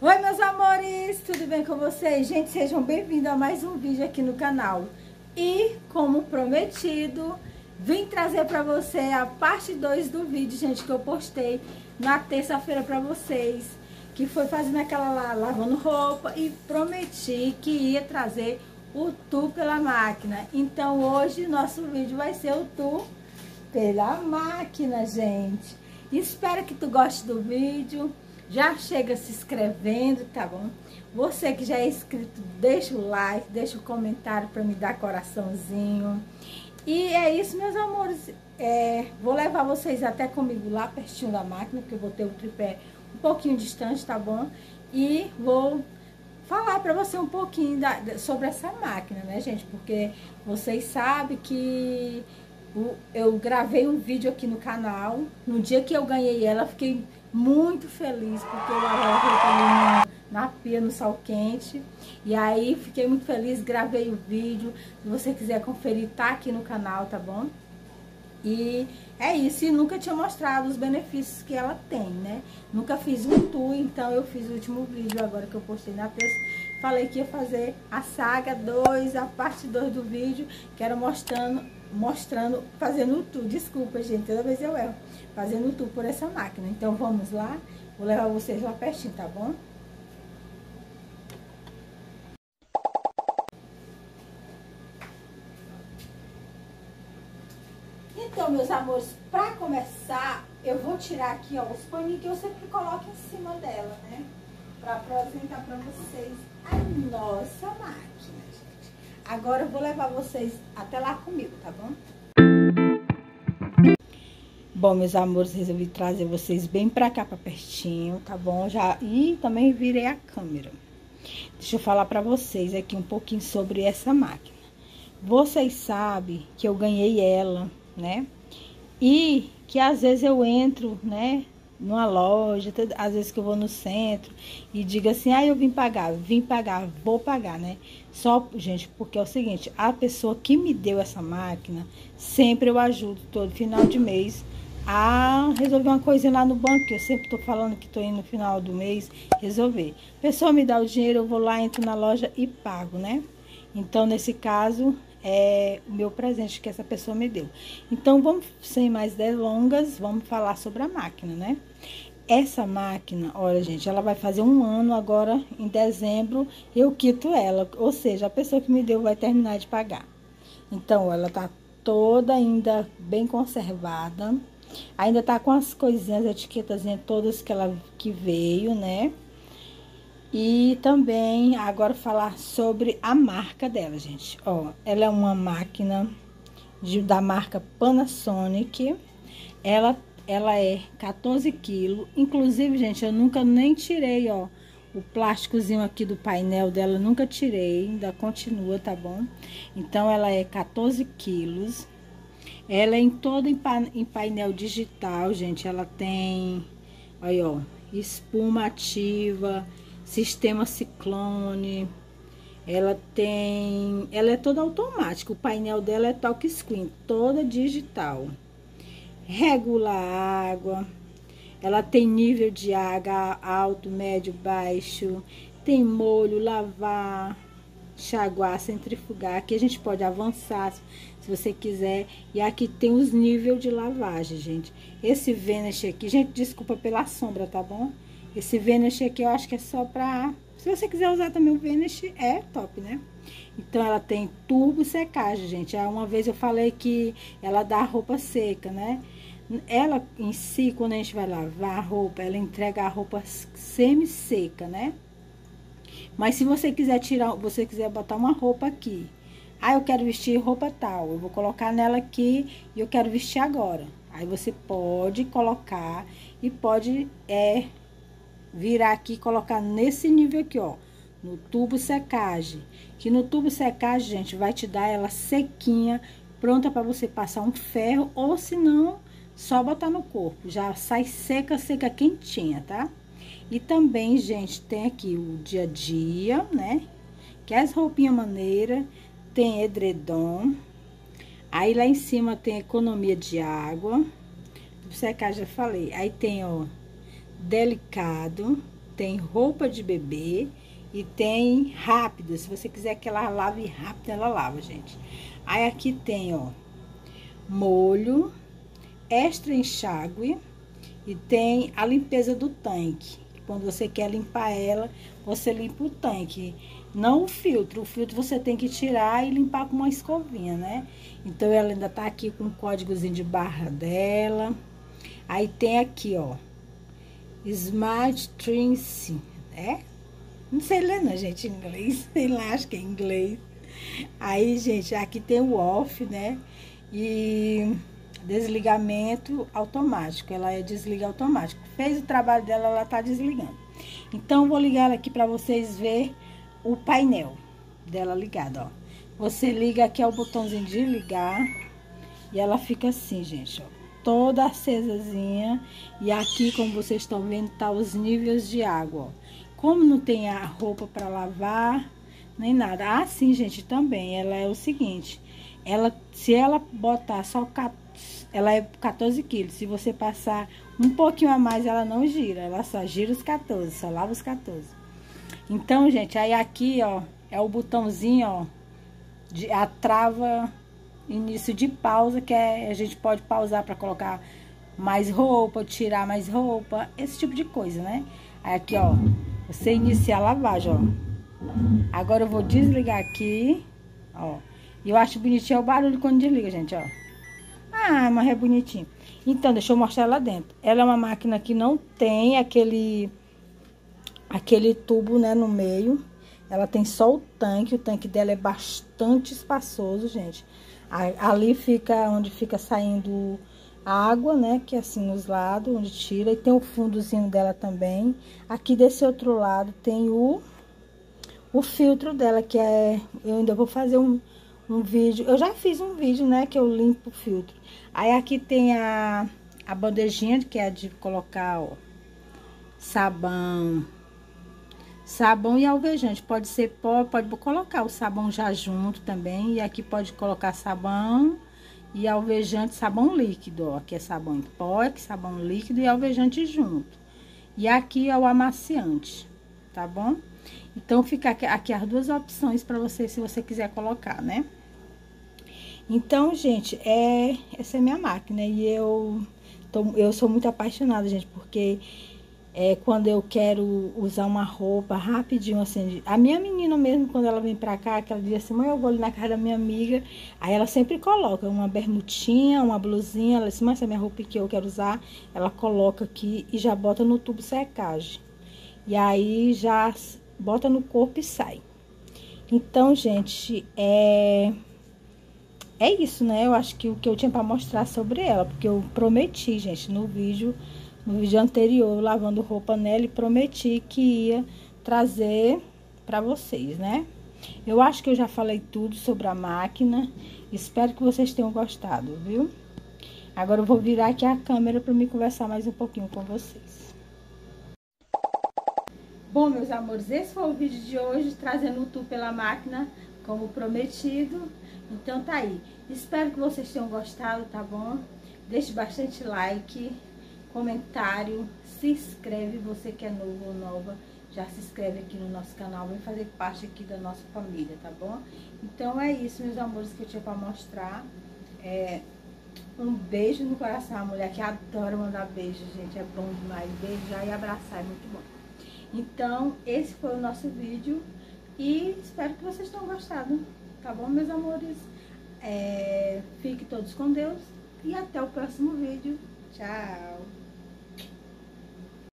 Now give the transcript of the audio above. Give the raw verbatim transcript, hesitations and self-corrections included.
Oi, meus amores, tudo bem com vocês? Gente, sejam bem-vindos a mais um vídeo aqui no canal. E, como prometido, vim trazer pra você a parte dois do vídeo, gente, que eu postei na terça-feira pra vocês, que foi fazendo aquela lá, lavando roupa, e prometi que ia trazer o tour pela máquina. Então, hoje, nosso vídeo vai ser o tour pela máquina, gente. Espero que tu goste do vídeo. Já chega se inscrevendo, tá bom? Você que já é inscrito, deixa o like, deixa o comentário para me dar coraçãozinho. E é isso, meus amores. É, vou levar vocês até comigo lá pertinho da máquina, porque eu vou ter o tripé um pouquinho distante, tá bom? E vou falar para você um pouquinho da, sobre essa máquina, né, gente? Porque vocês sabem que eu gravei um vídeo aqui no canal. No dia que eu ganhei ela, fiquei muito feliz, porque eu lavei a roupa ali na, na pia, no sol quente. E aí, fiquei muito feliz, gravei o vídeo. Se você quiser conferir, tá aqui no canal, tá bom? E é isso, e nunca tinha mostrado os benefícios que ela tem, né? Nunca fiz um tour, então eu fiz o último vídeo agora que eu postei na terça. Falei que ia fazer a saga dois, a parte dois do vídeo, que era mostrando, mostrando, fazendo o tour. Desculpa, gente, toda vez eu erro. Fazendo o tour por essa máquina. Então, vamos lá. Vou levar vocês lá pertinho, tá bom? Então, meus amores, pra começar, eu vou tirar aqui, ó, os paninhos que eu sempre coloco em cima dela, né? Pra apresentar pra vocês a nossa máquina, gente. Agora eu vou levar vocês até lá comigo, tá bom? Bom, meus amores, resolvi trazer vocês bem pra cá, pra pertinho, tá bom? Já, e também virei a câmera. Deixa eu falar pra vocês aqui um pouquinho sobre essa máquina. Vocês sabem que eu ganhei ela, né? E que às vezes eu entro, né, numa loja, às vezes que eu vou no centro e digo assim, ah, eu vim pagar, vim pagar, vou pagar, né? Só, gente, porque é o seguinte, a pessoa que me deu essa máquina, sempre eu ajudo todo final de mês a resolver uma coisinha lá no banco, que eu sempre tô falando que tô indo no final do mês resolver. A pessoa me dá o dinheiro, eu vou lá, entro na loja e pago, né? Então, nesse caso, é o meu presente que essa pessoa me deu. Então, vamos, sem mais delongas, vamos falar sobre a máquina, né? Essa máquina, olha, gente, ela vai fazer um ano agora, em dezembro, eu quito ela. Ou seja, a pessoa que me deu vai terminar de pagar. Então, ela tá toda ainda bem conservada. Ainda tá com as coisinhas, as etiquetazinhas todas que ela que veio, né? E também, agora falar sobre a marca dela, gente. Ó, ela é uma máquina de, da marca Panasonic. Ela, ela é quatorze quilos. Inclusive, gente, eu nunca nem tirei, ó, o plásticozinho aqui do painel dela. Nunca tirei, ainda continua, tá bom? Então, ela é quatorze quilos. Ela é em todo em, pa, em painel digital, gente. Ela tem, aí, ó, espuma ativa, sistema ciclone. Ela tem, ela é toda automática. O painel dela é touchscreen, toda digital. Regula a água. Ela tem nível de água alto, médio, baixo. Tem molho, lavar, enxaguar, centrifugar. Aqui a gente pode avançar se você quiser. E aqui tem os níveis de lavagem, gente. Esse Vanish aqui, gente, desculpa pela sombra, tá bom? Esse Vanish aqui eu acho que é só pra... Se você quiser usar também o Vanish, é top, né? Então, ela tem turbo secagem, gente. Uma vez eu falei que ela dá roupa seca, né? Ela em si, quando a gente vai lavar a roupa, ela entrega a roupa semi-seca, né? Mas se você quiser tirar, você quiser botar uma roupa aqui, ah, eu quero vestir roupa tal, eu vou colocar nela aqui e eu quero vestir agora. Aí você pode colocar e pode é, virar aqui e colocar nesse nível aqui, ó, no tubo secagem. Que no tubo secagem, gente, vai te dar ela sequinha, pronta para você passar um ferro, ou se não, só botar no corpo. Já sai seca, seca, quentinha, tá? E também, gente, tem aqui o dia a dia, né? Que é as roupinhas maneiras. Tem edredom. Aí, lá em cima tem economia de água. Tubo secagem, já falei. Aí tem, ó, delicado. tem roupa de bebê e tem rápida. Se você quiser que ela lave rápido, ela lava, gente. Aí aqui tem, ó, molho, extra enxágue e tem a limpeza do tanque. Quando você quer limpar ela, você limpa o tanque, não o filtro. O filtro você tem que tirar e limpar com uma escovinha, né? Então, ela ainda tá aqui com o códigozinho de barra dela. Aí tem aqui, ó, Smart Trince, é? Não sei ler não, gente, em inglês, sei lá, acho que é em inglês. Aí, gente, aqui tem o off, né? E desligamento automático, ela é desliga automático. Fez o trabalho dela, ela tá desligando. Então, vou ligar ela aqui pra vocês verem o painel dela ligado, ó. Você liga aqui, é o botãozinho de ligar. E ela fica assim, gente, ó, toda acesazinha. E aqui, como vocês estão vendo, tá os níveis de água, ó. Como não tem a roupa pra lavar, nem nada. Ah, sim, gente, também, ela é o seguinte, ela, se ela botar só, ela é quatorze quilos, se você passar um pouquinho a mais, ela não gira, ela só gira os quatorze, só lava os quatorze. Então, gente, aí aqui, ó, é o botãozinho, ó, de, a trava, início de pausa, que é, a gente pode pausar pra colocar mais roupa, tirar mais roupa, esse tipo de coisa, né? Aí aqui, ó, você inicia a lavagem, ó. Agora eu vou desligar aqui, ó. E eu acho bonitinho o barulho quando desliga, gente, ó. Ah, mas é bonitinho. Então, deixa eu mostrar lá dentro. Ela é uma máquina que não tem aquele aquele tubo, né, no meio. Ela tem só o tanque. O tanque dela é bastante espaçoso, gente. Ali fica onde fica saindo a água, né, que é assim nos lados, onde tira. E tem o fundozinho dela também. Aqui desse outro lado tem o o filtro dela, que é... Eu ainda vou fazer um um vídeo, eu já fiz um vídeo, né, que eu limpo o filtro. Aí aqui tem a, a bandejinha, que é de colocar, ó, sabão, sabão e alvejante, pode ser pó, pode colocar o sabão já junto também, e aqui pode colocar sabão e alvejante, sabão líquido, ó, aqui é sabão em pó, aqui sabão líquido e alvejante junto. E aqui é o amaciante, tá bom? Então, fica aqui, aqui as duas opções para você, se você quiser colocar, né? Então, gente, é, essa é a minha máquina. E eu, tô, eu sou muito apaixonada, gente, porque é, quando eu quero usar uma roupa rapidinho, assim... A minha menina mesmo, quando ela vem pra cá, que ela diz assim, mãe, eu vou ali na casa da minha amiga. Aí ela sempre coloca uma bermudinha, uma blusinha. Ela diz, mãe, essa é a minha roupa que eu quero usar. Ela coloca aqui e já bota no tubo secagem. E aí, já... bota no corpo e sai. Então, gente, é... É isso, né? Eu acho que o que eu tinha pra mostrar sobre ela. Porque eu prometi, gente, no vídeo... No vídeo anterior, lavando roupa nela, e prometi que ia trazer pra vocês, né? Eu acho que eu já falei tudo sobre a máquina. Espero que vocês tenham gostado, viu? Agora eu vou virar aqui a câmera pra me conversar mais um pouquinho com vocês. Bom, meus amores, esse foi o vídeo de hoje, trazendo o tour pela máquina, como prometido. Então tá aí. Espero que vocês tenham gostado, tá bom? Deixe bastante like, comentário, se inscreve, você que é novo ou nova, já se inscreve aqui no nosso canal, vem fazer parte aqui da nossa família, tá bom? Então é isso, meus amores, que eu tinha pra mostrar. É, um beijo no coração, a mulher que adora mandar beijo, gente, é bom demais, beijar e abraçar, é muito bom. Então, esse foi o nosso vídeo e espero que vocês tenham gostado, tá bom, meus amores? É, fiquem todos com Deus e até o próximo vídeo. Tchau!